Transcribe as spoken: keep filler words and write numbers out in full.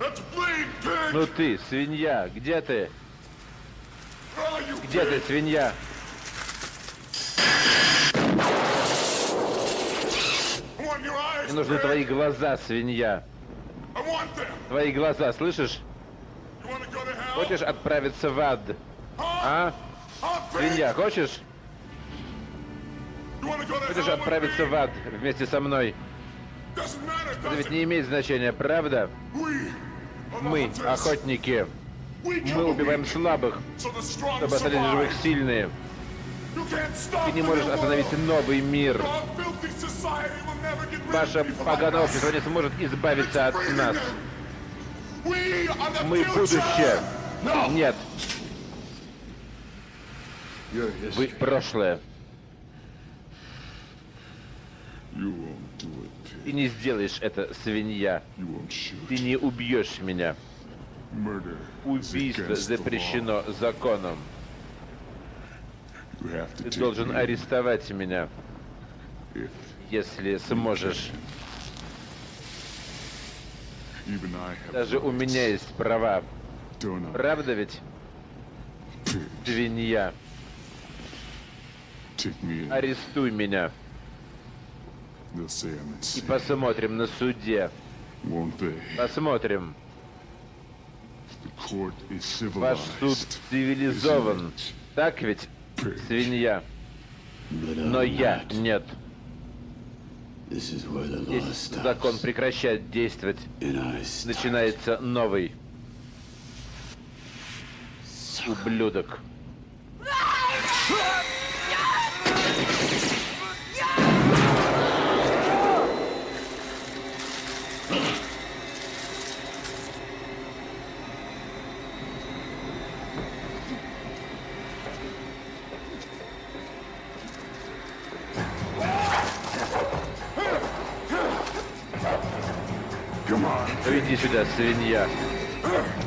Ну ты, свинья, где ты? Где ты, свинья? Мне нужны твои глаза, свинья. Твои глаза, слышишь? Хочешь отправиться в ад? А? Свинья, хочешь? Хочешь отправиться в ад вместе со мной? Это ведь не имеет значения, правда? Мы охотники. Мы убиваем слабых, чтобы остались живых сильные. Ты не можешь остановить новый мир. Ваше поганое общество не сможет избавиться от нас. Мы будущее. Нет. Вы прошлое. Ты не сделаешь это, свинья. Ты не убьешь меня. Убийство запрещено законом. Ты должен арестовать меня, если сможешь. Даже у меня есть права. Правда ведь? Свинья. Арестуй меня. И посмотрим на суде. Посмотрим. Ваш суд цивилизован. Так ведь, свинья? Но я нет. Здесь закон прекращает действовать. Начинается новый. Ублюдок. Иди сюда, свинья.